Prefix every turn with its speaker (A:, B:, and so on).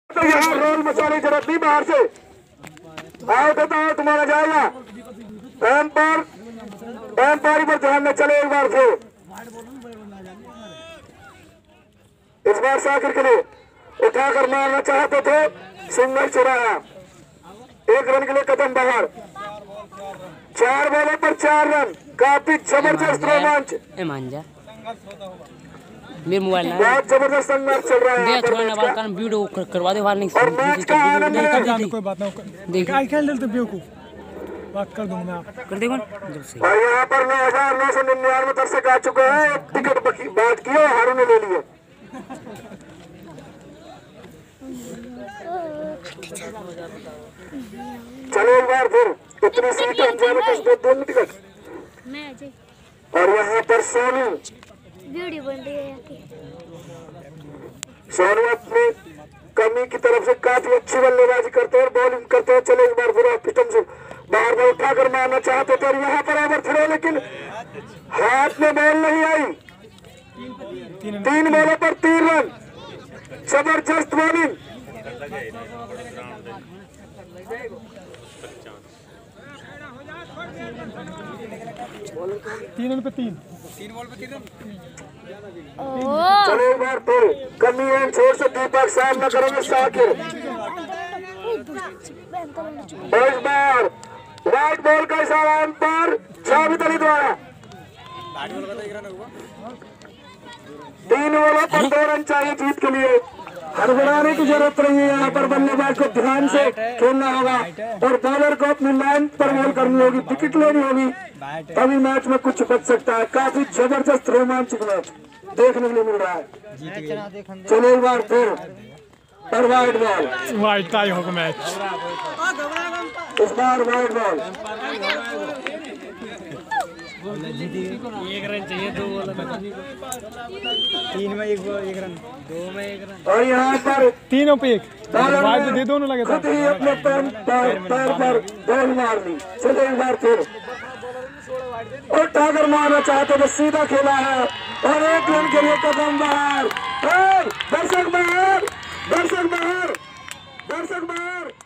A: तो यहाँ रोल मचाने की जरूरत नहीं, बाहर से आओ तो तुम्हारा जाएगा। एम्पायर पर ध्यान में चले एक बार फिर। इस बार साकिर के लिए उठाकर मारना चाहते थे, सिंगल चुराया, 1 रन के लिए कदम बाहर। 4 बॉलों पर 4 रन, काफी जबरदस्त रोमांच।
B: मेरे मोबाइल ना
A: बहुत जबरदस्त संघर्ष चल रहा है
B: वीडियो करवा दे वार्निंग
A: और मैच का आनंद है।
C: कोई बात ना देख आई खेल लेते बेवकूफ बात कर दूंगा मैं
B: कर देगा जब से।
A: और यहाँ पर 9,999 दर्शक आ चुके हैं। एक टिकट बात की और हारू ने ले लिए। चलो एक बार फिर इतनी सीट हम कसबे 2 टिकट। और यहाँ पर सोनू
D: वीडियो बन रही है।
A: सोनू अपनी कमी की तरफ से काफी अच्छी बल्लेबाजी करते हैं और बॉलिंग करते हैं। चले एक बार फिर पिटम से बाहर में उठाकर मारना चाहते थे और यहाँ पर ओवर थ्रो, लेकिन हाथ में बॉल नहीं आई। 3 बॉलों पर 3 रन, जबरदस्त बॉलिंग।
C: 3 रन पे 3
A: चलो एक बार फिर कमी एंड छोर से दीपक सामना करेंगे साकिर। इस बार व्हाइट बॉल का इशारा एम्पायर जावेद अली द्वारा। 3 बॉलों पर 2 रन चाहिए जीत के लिए। हड़बड़ाने की जरूरत नहीं है, यहाँ पर बल्लेबाज को ध्यान से खेलना होगा और बॉलर को अपनी लाइन पर बॉल करनी होगी, विकेट लेनी होगी, तभी मैच में कुछ बच सकता है। काफी जबरदस्त रोमांचक मैच देखने के लिए मिल रहा है। चलो एक बार फिर पर वाइड बॉल,
C: वाइड टाई होगा मैच।
A: इस बार वाइड बॉल।
B: 1 रन चाहिए, 2 बॉल
C: 3 में 1 रन,
B: 2 में 1 रन।
A: और यहाँ पर
C: 3 पे 1 वाइड दे दोनों लगे
A: खुद ही अपने पैर पर बॉल मार दी। चलो एक बार फिर और टागर मारना चाहते तो सीधा खेला है और 1 रन के लिए कदम बाहर। दर्शक बाहर, दर्शक बाहर, दर्शक बाहर।